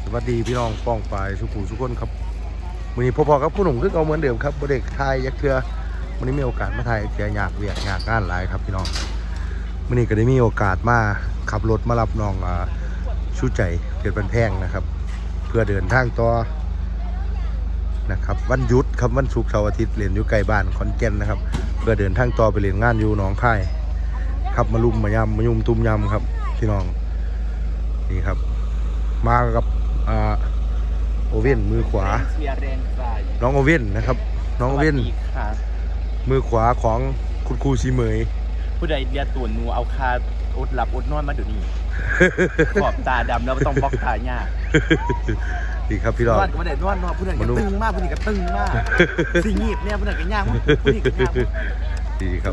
วัสดีพี่น้องป้องปลายสุขุสุขคนครับวันนี้พอๆกับผู้หนุ่มคือเอาเหมือนเดิมครับเด็กไทยยักเทือวันนี้มีโอกาสมาไทยเทืออยากเวียกอยากงานหลายครับพี่น้องวันนี้ก็ได้มีโอกาสมาขับรถมารับน้องชูใจเกิดเป็นแพงนะครับเพื่อเดินทางต่อนะครับวันหยุดครับวันศุกร์เสาร์อาทิตย์เรียนอยู่ใกล้บ้านขอนแก่นนะครับเพื่อเดินทางต่อไปเรียนงานอยู่หนองคายครับมาลุมมายำมายุ่มตุ้มยำครับพี่น้องนี่ครับมากับโอเว่นมือขวาน้องโอเว่นนะครับน้องโอเว่นมือขวาของคุณครูซีเหมยผู้ใดเรียนตัวนูเอาคาอดหลับอดนอนมาเดี๋ยวนี้ขอบตาดำแล้วต้องบล็อกตาหญ้าดีครับพี่รอดนอนก็ไม่ได้นอนผู้ใดก็ตึงมากผู้นี้ก็ตึงมากสิงีบเนี่ยผู้ใดก็ยากผู้นี้ก็ยากดีครับ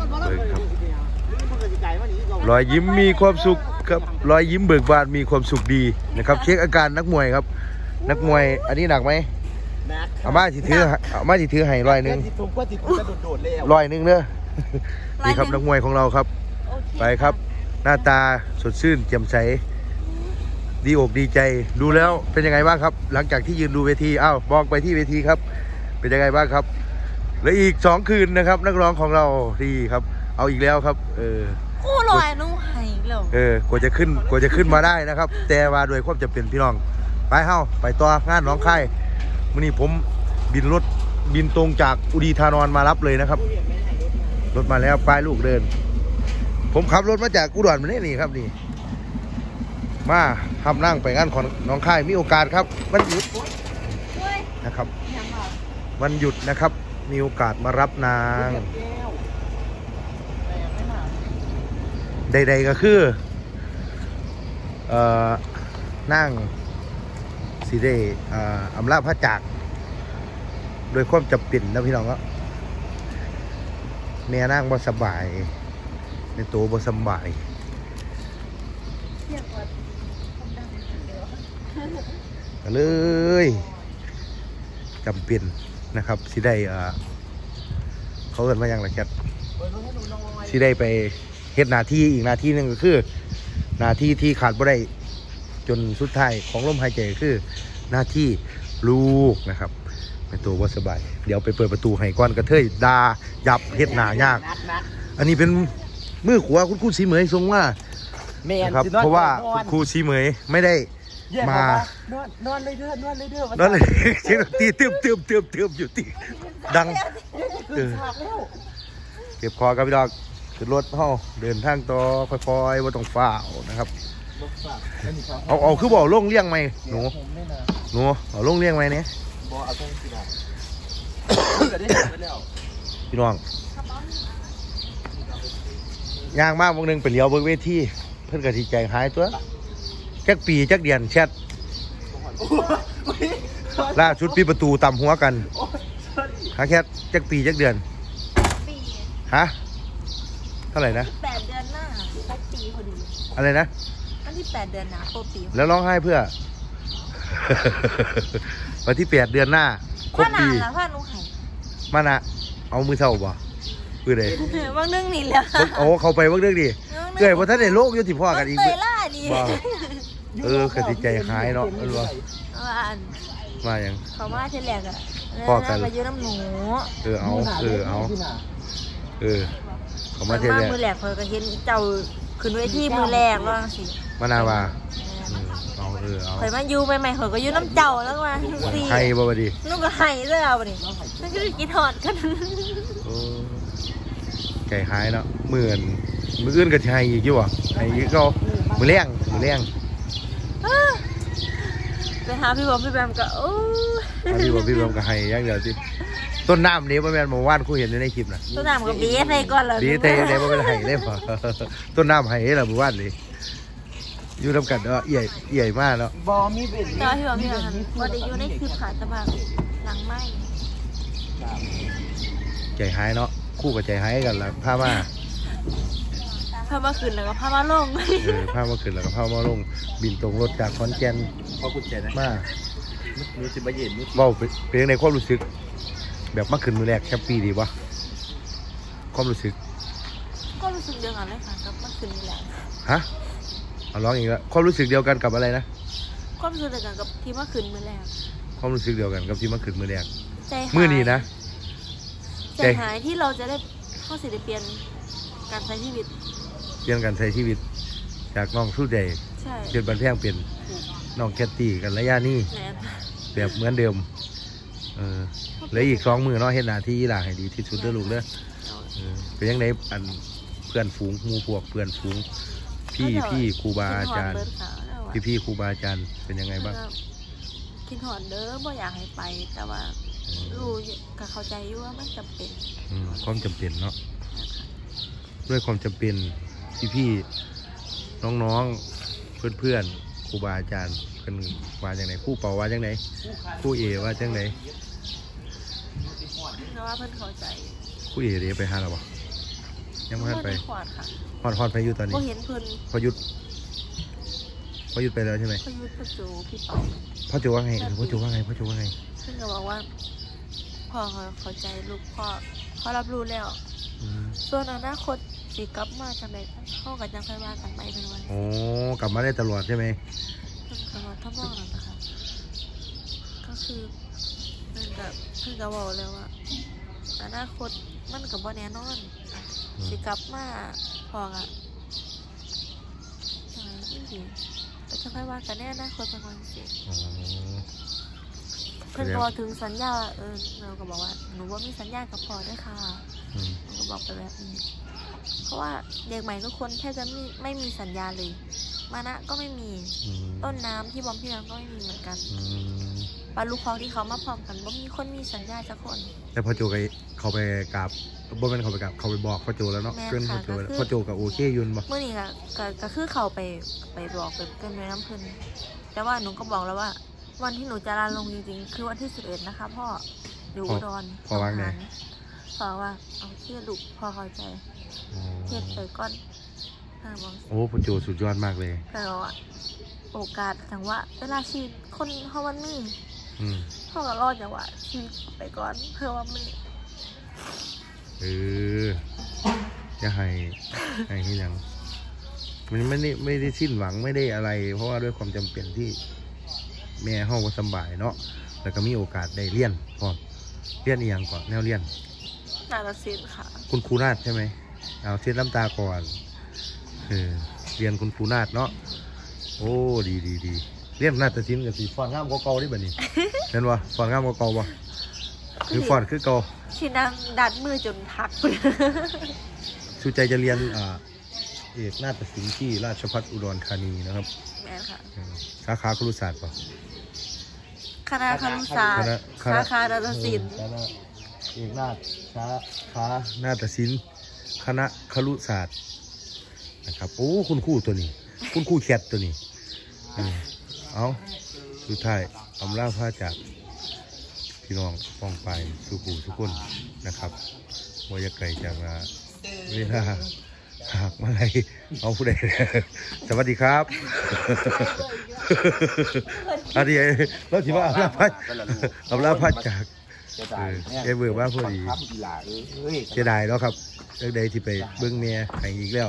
รอยยิ้มมีความสุขครับรอยยิ้มเบิกบานมีความสุขดีนะครับเช็คอาการนักมวยครับนักมวยอันนี้หนักไหมเอามาถือให้100นึง100นึงเนอะนี่ครับนักมวยของเราครับไปครับหน้าตาสดชื่นแจ่มใสดีอกดีใจดูแล้วเป็นยังไงบ้างครับหลังจากที่ยืนดูเวทีอ้าวมองไปที่เวทีครับเป็นยังไงบ้างครับและอีก2คืนนะครับนักร้องของเราที่ครับเอาอีกแล้วครับคู่ลอยนุ่งไห้แล้วกว่าจะขึ้นมาได้นะครับแต่ว่าโดยความจำเป็นพี่น้องไปเฮ้าไปต่องานน้องค่ายวันนี้ผมบินตรงจากอุดีธานนท์มารับเลยนะครับรถมาแล้วไปลูกเดินผมขับรถมาจากอุดรมาเนี่ยนี่ครับนี่มาทำนั่งไปงานของน้องค่ายมีโอกาสครับวันหยุดนะครับวันหยุดนะครับมีโอกาสมารับนางใดๆก็คือนั่งสีเดอำลาพระจักรโดยความจำเป็นนะพี่น้องก็แม่นั่งบ่สบายในตัวบ่สบายเลยจำเป็นนะครับสีได้เขาเกิดมาอย่างไรแคทสีได้ไปเฮ็ดหน้าที่อีกหน้าที่หนึ่งก็คือหน้าที่ที่ขาดบ่ได้จนสุดท้ายของลมหายใจคือหน้าที่ลูกนะครับเป็นตัวว่าสบายเดี๋ยวไปเปิดประตูให้ก้อนกระเทยดายับเฮ็ดหน้ายากอันนี้เป็นมือขวาคุณครูซีเหมยทรงว่านะครับเพราะว่าคุณครูซีเหมยไม่ได้มานอนเลยเด้อนอนเลยเสียงตีเติมอยู่ตีดังเก็บคอกับพี่ดอกขึ้นรถเฮาเดินทางต่อค่อยๆว่าต้องฝ่านะครับเอาคือบอกลงเลี้ยงไหมหนูเอาลงเลี้ยงไหมเนี่ยพี่น้องย่างมากวงหนึ่งเป็นเลี้ยวเบิกเวทีเพื่อนกระทิใจหายตัวจักปีจักเดียนแชทล่าชุดปีประตูต่ำหัวกันหาแค่จักปีจักเดือนฮะเท่าไหร่นะ 8 เดือนหน้าครบปีพอดีอะไรนะวันที่8 เดือนหน้าครบปีแล้วร้องไห้เพื่อ วันที่8 เดือนหน้าครบปีพ่อหนูไห้มานะเอามือเท่าบ่ปืนเลยว่างเรื่องนี้แล้วโอ้เขาไปว่างเรื่องดีเกิดว่าท่านในโลกยุติพ่อกันอีกกระติใจหายเนาะมาอย่างเขามาเทแรกอะพ่อกันมายืนน้ำหนูเอาเขามาเทแรกมือแรกเขาก็เห็นเจ้าขึ้นเวทีมือแรกว่าสิมานาวาเอาเคยมาอยู่ใหม่ๆเขาก็ยืนน้ำเจ้าแล้วมาสิให้บ่ดีนุ่งก็ให้เลยเอาดินั่นคือกินทอดกันใจหายเนาะมืออื่นก็ให้อีกอยู่วะให้อีกก็มือเลี้ยงไปหาพี่บอมพี่แบมก็พี่บอมก็ให้ยังเดียวสิต้นน้ำนี้พ่อแม่หมู่บ้านคู่เห็นในคลิปนะต้นน้ำก็บีให้ก่อนเลยบีเทได้พ่อแม่ให้ได้พอต้นน้ำให้เราหมู่บ้านเลยอยู่ทำกันเอี่ยมากเนาะบอมีเป็นตอนที่บอกพี่บอมพอได้อยู่ในคลิปขาดตะบักหลังไม่ใจหายเนาะคู่กับใจหายกันละผ้ามาขึ้นแล้วก็ผ้ามาลงผ้ามาขึ้นแล้วก็ผ้ามาลงบินตรงรถจากขอนแก่นพอคุณใจนะมารู้สึกว่าเย็นว่าเป็นในความรู้สึกแบบมาขึ้นมือแรกแฮปปี้ดีวะความรู้สึกเดียวกันเลยค่ะกับมาขึ้นมือแรกฮะเอาร้องอีกแล้วความรู้สึกเดียวกันกับอะไรนะความรู้สึกเดียวกันกับที่มาขึ้นมือแรกความรู้สึกเดียวกันกับที่มาขึ้นมือแรกใจหายมื้อนี้นะใจหายที่เราจะได้เข้าสิได้เปลี่ยนการใช้ชีวิตเปลี่ยนการใช้ชีวิตจากน้องสู้ใจใช่เปลี่ยนบันแพงเป็นน้องแคตตี้กันระยะนี้แม่นแบบเหมือนเดิมเหลืออีก2 มื้อเนาะเฮ็ดหน้าที่ล่ะให้ดีที่สุดเด้อลูกเด้อเป็นยังไงอันเพื่อนฝูงหมู่พวกเพื่อนฝูงพี่ครูบาอาจารย์พี่ครูบาอาจารย์เป็นยังไงบ้างคิดหอดเด้อบ่อยากให้ไป แต่ว่ารู้ก็เข้าใจอยู่ว่ามันจำเป็นความจำเป็นเนาะด้วยความจำเป็นพี่น้องๆเพื่อนครูบาอาจารย์กันว่าจังไหนผู้เป่าว่าจังไหนผู้เอว่าจังไหนเพราะว่าเพิ่นเข้าใจผู้เอเดี๋ยวไปหาเราบ่ยังไม่ทันไปขวดค่ะฮอดไปอยู่ตอนนี้บ่เห็นเพิ่นพอหยุดไปแล้วใช่ไหมพยุทธประจูพี่เป๋าพ่อโจว่าไงพ่อโจว่าไงเพิ่นก็บอกว่าพ่อเข้าใจลูกพ่อรับรู้แล้ว ส่วนอนาคตสิกลับมาจังได๋เฮาก็จังค่อยว่ากันไปเป็นวันโอ้กลับมาได้ตลอดใช่ไหมเพิ่นก็ว่าถ้ามองนั่นนะคะก็คือเพิ่นก็บอกแล้วว่าอนาคตมันก็บ่แน่นอนสิกลับมาพ่อก็จังได๋ดีก็จะค่อยว่ากันในอนาคตเป็นวันสิ เพิ่นก็ถึงสัญญาเราก็บอกว่าหนูว่ามีสัญญากับพ่อด้วยค่ะหนูก็บอกไปแบบนี้เพราะว่าเด็กใหม่ทุกคนแทบจะไม่มีสัญญาเลยมานะก็ไม่มีต้นน้ำที่บอมพี่น้ำก็ไม่มีเหมือนกันปลาลูกคลองที่เขามาพร้อมกันว่ามีคนมีสัญญาสักคนแต่พ่อโจเขาไปกับบ่แม่นเขาไปกับเขาไปบอกพ่อโจแล้วเนาะเกินพ่อโจกับโอเคยุนบ่เมื่อนี้ก็คือเขาไปบอกไปเกินไปน้ำพึ่งแต่ว่าหนูก็บอกแล้วว่าวันที่หนูจะลาลงจริงๆคือวันที่11นะคะพ่ออยู่อุดรพ่อว่าไงพ่อว่าเอาเชื่อลูกพ่อเข้าใจเทียบไปก้อนโอ้พ่อโจสุดยอดมากเลยแต่ว่าโอกาสจังว่าเวลาชีวิตคนเขาวันนี้พ่อก็รอดจังว่าชีวิตไปก่อนเพื่อว่ามันจะให้ที่ยังมันไม่ได้สิ้นหวังไม่ได้อะไรเพราะว่าด้วยความจำเป็นที่แม่ห้องว่าสบายเนาะแล้วก็มีโอกาสได้เรียนพร้อมเรียนอีกอย่างก่อนแนวเรียนนาฏศิลป์ค่ะคุณครูนาฏใช่ไหมเอาเช็ดน้ำตาก่อนเรียนคุณครูนาฏเนาะโอ้ดีเรียนนาฏศิลป์กับสีฟอนงามกว่าเก่าได้บ่นี่เห็นวะฟอนงามกว่าเก่าบ่คือฟอนคือเก่าที่นั่งดัดมือจนหักชูใจจะเรียนเอกนาฏศิลป์ที่ราชภัฏอุดรธานีนะครับแม่ค่ะสาขาครุศาสตร์ป่ะคณะครุศาสตร์สาขานาฏศิลป์เอกนาฏสาขานาฏศิลป์คณะครุศาสตร์นะครับโอ้คุณครูตัวนี้คุณครูแคทตัวนี้เอาสุดท้ายอำลาพระจากพี่น้องป้องไปสุขุสุขุนนะครับวายไก่จากเวลาหากมาอะไรเอาผู้ใดสวัสดีครับอันนี้เราถือว่าอำลาพระจากเบอร์ว่าพอดีเสียดายแล้วครับเรื่องใดที่ไปเบิ้งเมียแข่งอีกแล้ว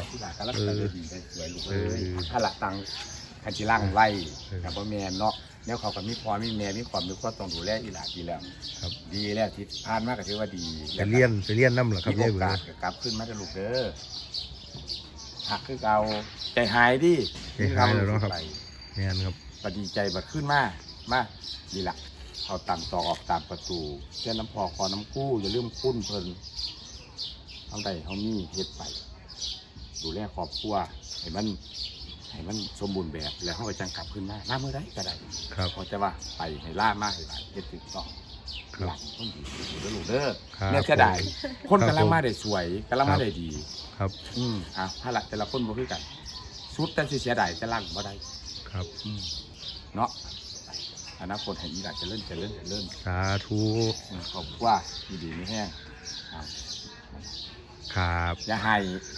ถ้าหลักตังคันจิล่างไล่กับพ่อแม่เนาะแล้วเขากับมีพ่อมีแม่มีความมีความต้องดูแลอีหลาดีแล้วครับดีแล้วที่ผ่านมากก็ถือว่าดีไปเลี้ยนน้ำเหรอครับมีโอกาสกลับขึ้นมาจะลูกเด้อหักคือเอาใจหายดิใจหายแล้วเนาะครับเนี่ยครับปดีใจบัดขึ้นมาดีละเอาตามต่อออกตามประตูเช่นน้ำพอคอน้ำกู้อย่าลืมคุ้นเพลินเอาใดเขามีเฮ็ดไปดูแลครอบครัวให้มันสมบูรณ์แบบแล้วเขาก็จังกลับขึ้นมาล่าเมื่อไรก็ได้ครับเขาจะว่าไปให้ล่ามากให้ไปเฮ็ดถึงต่อหลังต้องดีดูลูกเด้อเนี่ยจะได้คนกำลังมาได้สวยกำลังมาได้ดีครับถ้าหลักแต่ละคนบ่คือกันสุดแต่เสียดายจะล่างบ่ได้ครับเนาะอนาคตให้อีหลานจะเริ่มสาธุขอบคุณดีๆไม่แห้งครับอย่าให้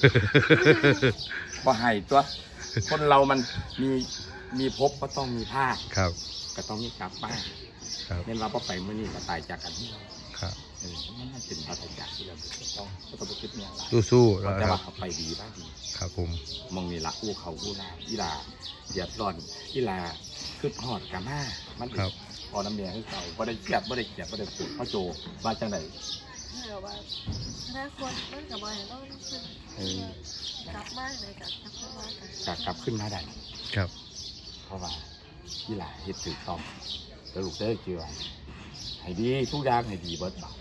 พอให้ตัวคนเรามันมีพบก็ต้องมีพลาดครับก็ต้องมีกลับบ้านครับเน้นเราก็ไปเมื่อนี้ก็ตายจากกันที่เราครับมันเป็นปัจจัยที่เราต้องไปคิดเนี่ยละสู้ๆแต่นะคว่ารับเขาไปดีบ้างดีครับผมมองนี่ละอู้เขาอู้นาอีลาเดือดร้อนอีลาคือทอดกามามันครับพอน้ำเมียให้เขาบ่ได้เกลียดบ่ได้ปลูกพ่อโจบ้านจังไหนแบบว่าถ้าคนมันกับว่าต้องขึ้นกลับมากเลยกับนักว่ากันกลับขึ้นมาได้ครับเพราะว่าอีหลาเฮ็ดถูกต้องแล้วลูกได้เกี่ยวให้ดีทุกอย่างให้ดีเบิดบ่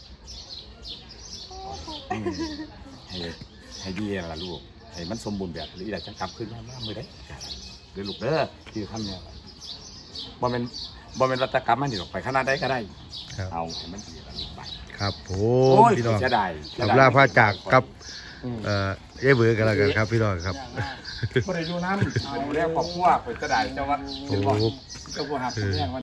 ให้ดีล่ะลูกให้มันสมบูรณ์แบบอีหลาจะกลับขึ้นมาเมื่อใดเดี๋ยวลูกเด้อคือคำเนี่ยบ่เป็นรัตกรรมมันนี่หรอกไปขนาดใดก็ได้ครับเอาให้มันดีแล้วลูกไปครับผโอ้มยพี่น้องจะได้กับลาพระจากกับยายเบือกันแล้วกันครับพี่น้องครับบ่ได้อยู่น้ำเอาแล้วครอบครัวไปจะได้เจ้าว่าโอ้เจ้าบ่หักแย่ง